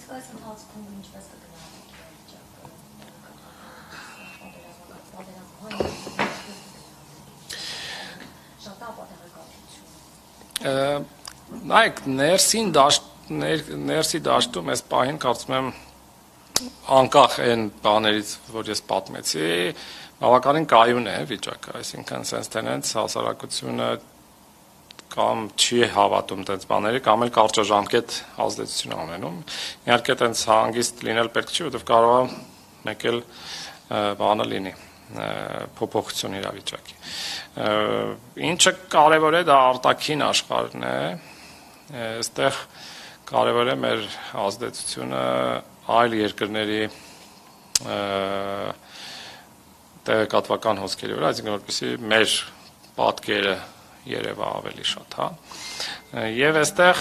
Այս ընթացքում ինչպես կգնահատեք Նայեք, ներսի դաշտում այս պահին կարծում եմ անկախ այն բաներից, որ ես պատմեցի, բավականին կայուն է վիճակը, այսինքն sense tenants հասարակությունը կամ չի հավատում տենց բաների, կամ էլ կարճաժամկետ ազդեցություն ունենում։ Իհարկե տենց հանգիստ լինել պետք չի, որովհետև կարող է մեկ էլ բանը լինի, փոփոխություն իրավիճակի։ Ինչը կարևոր է, դա արտաքին աշխարհն է, այստեղ կարևոր է մեր ազդեցությունը այլ երկրների տեղեկատվական հոսքերի վրա, այսինքն որպեսզի մեր պատկերը երևա ավելի շատ, հա։ Եվ այստեղ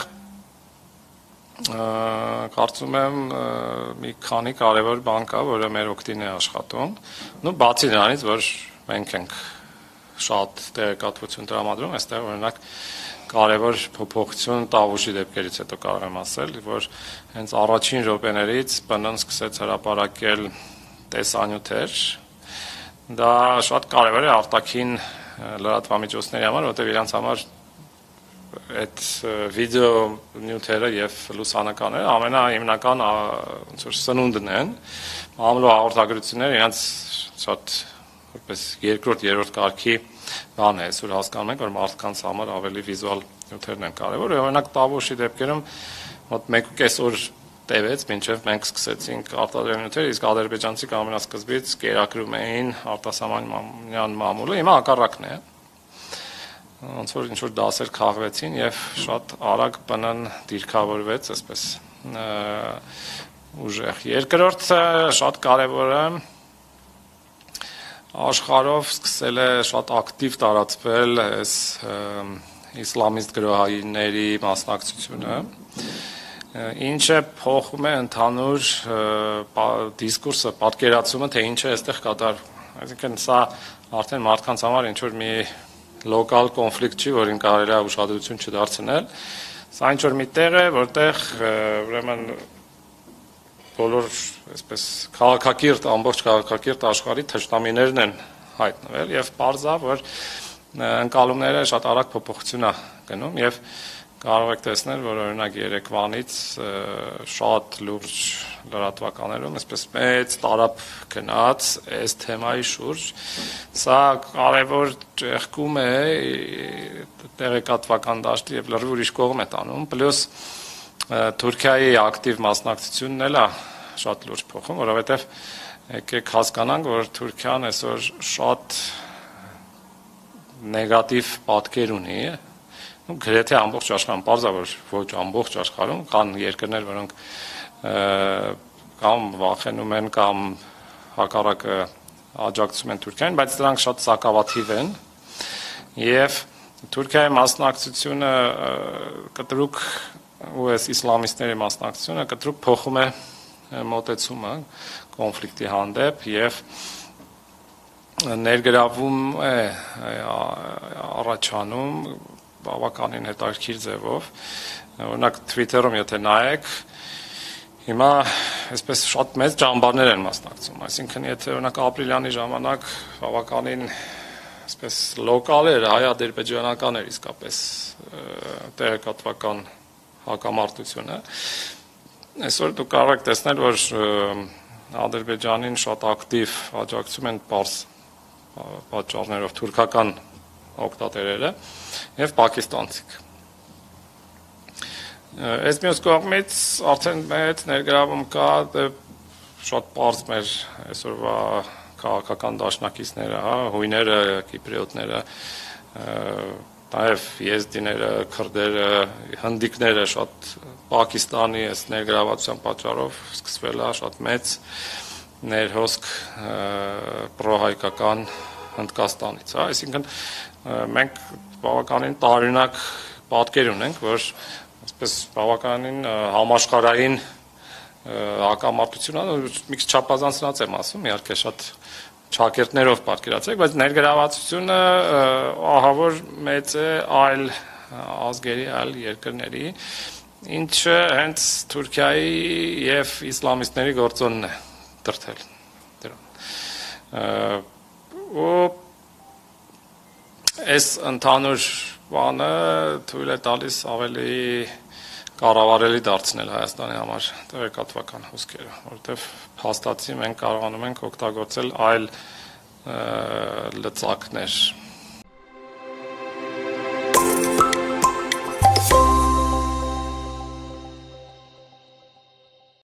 կարծում եմ մի քանի կարևոր բան կա, որը մեր օգտին է աշխատում։ Բացի նրանից, որ մենք ենք շատ տեղեկատվություն տրամադրում, այստեղ օրինակ կարևոր փոփոխություն Տավուշի դեպքերից հետո կարող եմ ասել, որ հենց առաջին րոպեներից ԲՆ-ն սկսեց հրապարակել տեսանյութեր, դա շատ կարևոր է արտաքին լրատվամիջոցների համար, որտեղ իրանց համար այդ վիդեո նյութերը եւ լուսանկարները ամենահիմնական ոնց որ սնունդն են, ամլո հաղորդագրությունները իրանց շատ որպես երկրորդ, երրորդ կարգի բան է, այսօր հասկանում ենք, որ մարդկանց համար ավելի վիզուալ նյութերն են կարևոր, օրինակ Տավուշի դեպքերում մոտ 1.5 օր տևեց, մինչև մենք սկսեցինք արտադրել նյութերը, իսկ ադրբեջանցիք ամենասկզբից կերակրում էին արտասահմանյան մամուլը, հիմա հակառակն է։ Ոնց որ ինչ-որ դասեր քաղվեցին եւ շատ արագ ԲՆ-ն դիրքավորվեց, այսպես ուժեղ։ Երկրորդը շատ կարևոր է, աշխարհով սկսել է շատ ակտիվ տարածվել այս իսլամիստ գրոհայինների մասնակցությունը, ինչը փոխում է ընդհանուր դիսկուրսը, պատկերացումը, թե ինչ է այստեղ կատարվում։ Այսինքն սա արդեն մարդկանց համար ինչ որ մի լոկալ կոնֆլիկտ չի, որին կարելի է ուշադրություն չդարձնել, սա ինչ որ մի տեղ է, որտեղ ուրեմն բոլոր այսպես քաղաքակիրթ, ամբողջ քաղաքակիրթ աշխարհի թշնամիներն են հայտնվել եւ պարզ է, որ ընկալումները շատ արագ փոփոխություն է գնում եւ կարող եք տեսնել, որ օրինակ երեկվանից շատ լուրջ լրատվականներում այսպես մեծ տարապ գնաց այս թեմայի շուրջ, սա կարևոր ճեղքում է տեղեկատվական դաշտի եւ լրիվ ուրիշ կողմ է տանում, պլյուս Թուրքիայի ակտիվ մասնակցությունն էլ է շատ լուրջ փոխում, որովհետև եկեք հասկանանք, որ Թուրքիան այսօր շատ նեգատիվ պատկեր ունի, գրեթե ամբողջ աշխարհում, պարզ է, որ ոչ ամբողջ աշխարհում կան երկրներ, որոնք կամ վախենում են կամ հակառակը աջակցում են Թուրքիային, բայց դրանք շատ սակավաթիվ են եւ Թուրքիայի մասնակցությունը կտրուկ ու այս իսլամիստների մասնակցությունը կտրուկ փոխում է մոտեցումը կոնֆլիկտի հանդեպ եւ ներգրավում է առաջանում բավականին հետաքրքիր ձևով, օրինակ Twitter-ում եթե նայեք, հիմա այսպես շատ մեծ ճամբարներ են մասնակցում, այսինքն եթե օրինակ ապրիլյանի ժամանակ բավականին այսպես լոկալ էր, հայ-ադրբեջանական էր իսկապես տեղեկատվական հակամարտությունը, այսօր դուք կարող եք տեսնել, որ Ադրբեջանին շատ ակտիվ աջակցում են պարզ պատճառներով թուրքական օգտատերերը եւ պակիստանցիք։ Այս մյուս կողմից արդեն մեծ ներգրավում կա շատ պարզ մեր այսօրվա քաղաքական դաշնակիցները, հա, հույները, կիպրիոտները, նաև եզդիները, քրդերը, հնդիկները շատ Պակիստանի այս ներգրավվածության պատճառով սկսվել է շատ մեծ ներհոսք պրոհայկական Հնդկաստանից, հա, այսինքն մենք բավականին տարօրինակ պատկեր ունենք, որ այսպես բավականին համաշխարհային հակամարտություն է, մի քիչ չափազանցնած եմ ասում, իհարկե շատ ճակերտներով պատկերացրեք, բայց ներգրավվածությունը ահավոր մեծ է այլ ազգերի, այլ երկրների ինչը հենց Թուրքիայի եւ իսլամիստների գործոնն է դրթել դրան։ Ու այս ընդհանուր բանը թույլ է տալիս ավելի կառավարելի դարձնել Հայաստանի համար տեղեկատվական հոսքերը, որովհետեւ փաստացի մենք կարողանում ենք օգտագործել այլ լծակներ